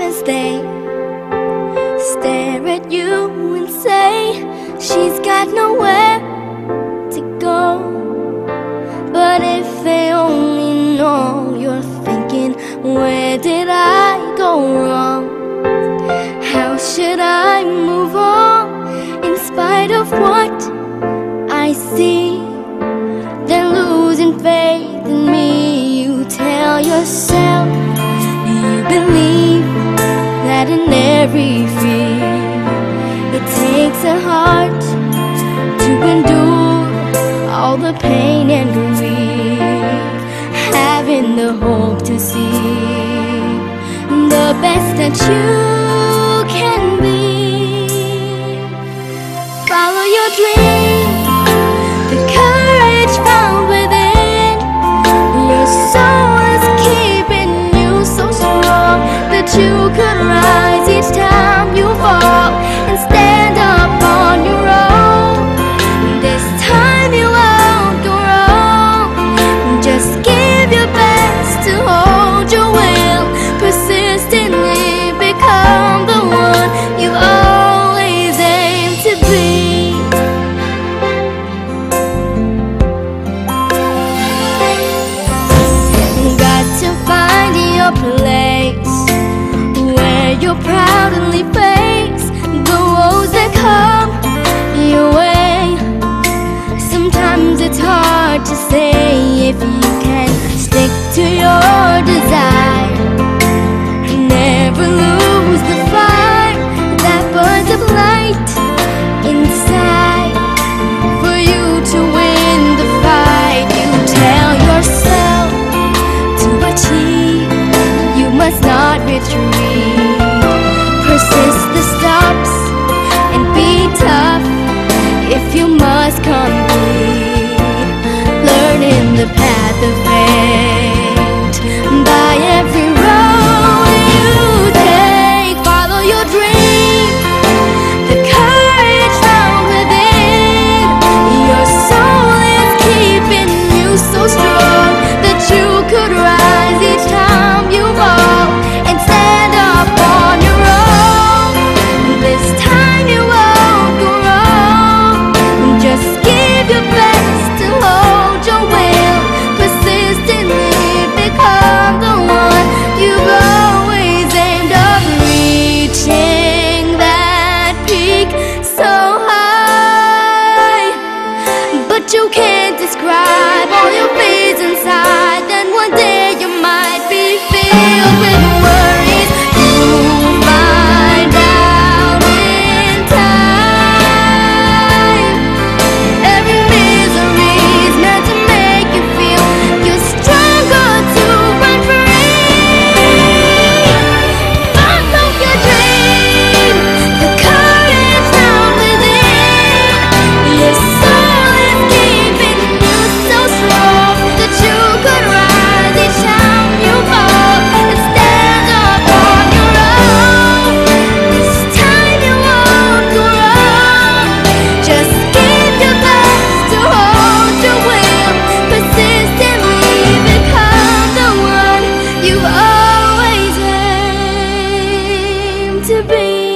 as they stare at you and say she's got nowhere to go. But if they only know you're thinking, where did I go wrong? How should I move on in spite of what I see? They're losing faith in me. You tell yourself you believe that in every fear it takes a heart to endure all the pain and grief, having the hope to see the best that you can be. Follow your dream, the courage found within. Your soul is keeping you so strong that you could rise each time you fall and stand up on your own. This time you won't go wrong. Just give your best to hold your will, persistently become the one you always aim to be. Got to find your place where you'll proudly face the woes that come your way. Sometimes it's hard to say if you can stick to your desire. Never lose the fire that burns up light inside. For you to win the fight, you tell yourself to achieve, you must not retreat. Persist the stops and be tough if you must complete. Learning the path of fate by every road you take. Follow your dream, the courage found within. Your soul is keeping you so strong that you could rise each time you fall and stand up on your own. This time you won't go wrong. Just give your best to hold your will, persistently become the one you've always aimed of, reaching that peak so high. But you can't describe all your fears inside. Then one day you might be filled with worries. You'll find out in time. Every misery's meant to make you feel you're stronger to run free. Follow your dream, the courage found within. Your soul is keeping you so strong that you could rise each time you fall and stand up on your own. This time you won't go wrong. Just give your best to hold your will, persistently become the one you always aim to be.